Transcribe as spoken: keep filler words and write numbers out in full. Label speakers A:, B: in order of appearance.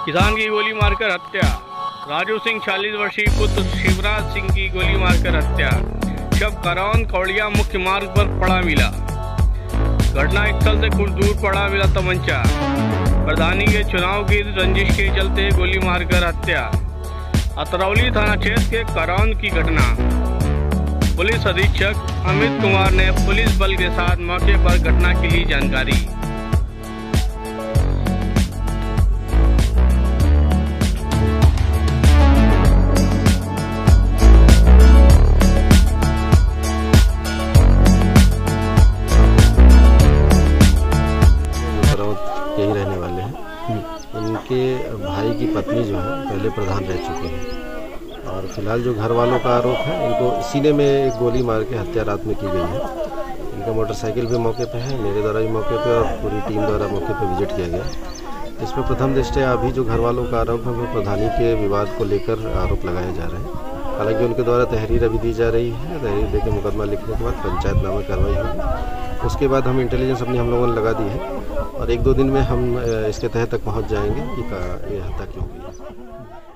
A: किसान की गोली मारकर हत्या। राजू सिंह चालीस वर्षीय पुत्र शिवराज सिंह की गोली मारकर हत्या। शव करौन कौड़िया मुख्य मार्ग पर पड़ा मिला। घटना स्थल से कुछ दूर पड़ा मिला तमंचा। प्रधानी के चुनाव की रंजिश के चलते गोली मारकर हत्या। अतरौली थाना क्षेत्र के करौन की घटना। पुलिस अधीक्षक अमित कुमार ने पुलिस बल के साथ मौके पर घटना की ली जानकारी।
B: यही रहने वाले हैं। इनके भाई की पत्नी जो है पहले प्रधान रह चुके हैं और फिलहाल जो घर वालों का आरोप है, इनको सीने में एक गोली मार के हत्या रात में की गई है। इनका मोटरसाइकिल भी मौके पे है, मेरे द्वारा भी मौके पे और पूरी टीम द्वारा मौके पे विजिट किया गया। इसमें प्रथम दृष्टया अभी जो घर वालों का आरोप है वो प्रधानी के विवाद को लेकर आरोप लगाए जा रहे हैं। हालांकि उनके द्वारा तहरीर अभी दी जा रही है। तहरीर देकर मुकदमा लिखने के बाद पंचायतनामा कार्रवाई होगी। उसके बाद हम इंटेलिजेंस अपनी हम लोगों ने लगा दी है और एक दो दिन में हम इसके तह तक पहुंच जाएंगे कि ये हत्या क्यों हुई है।